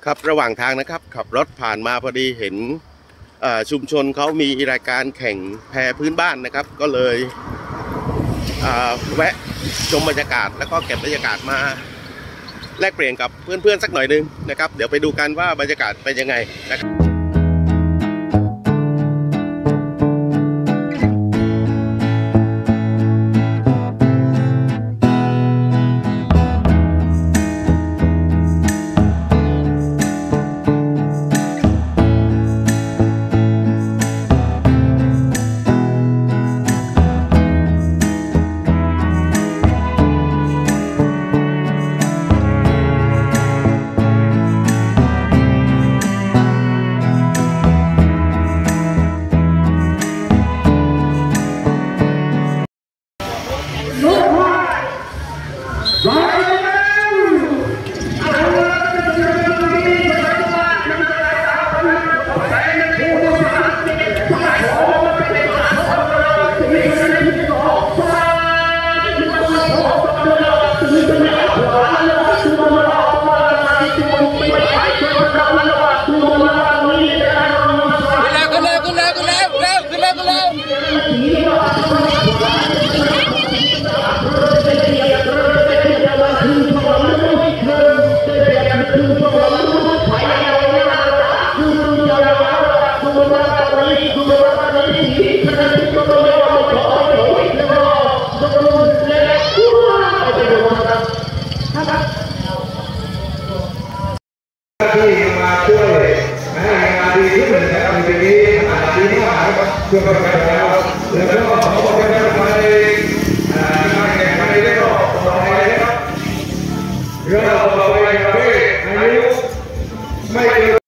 ครับระหว่างทางนะครับขับรถผ่านมาพอดีเห็นชุมชนเขามีรายการแข่งแพพื้นบ้านนะครับก็เลยแวะชมบรรยากาศแล้วก็เก็บบรรยากาศมาแลกเปลี่ยนกับเพื่อนๆสักหน่อยนึงนะครับเดี๋ยวไปดูกันว่าบรรยากาศเป็นยังไงนะครับที่มาช่วยให้งานดีขึ้นนะครับในปีนี้ดีมากนะครับเพื่อประกันแล้วแล้วก็ขอบอกกันไปการแข่งขันในรอบต่อไปนะครับรอบต่อไปประเภทอายุไม่เกิน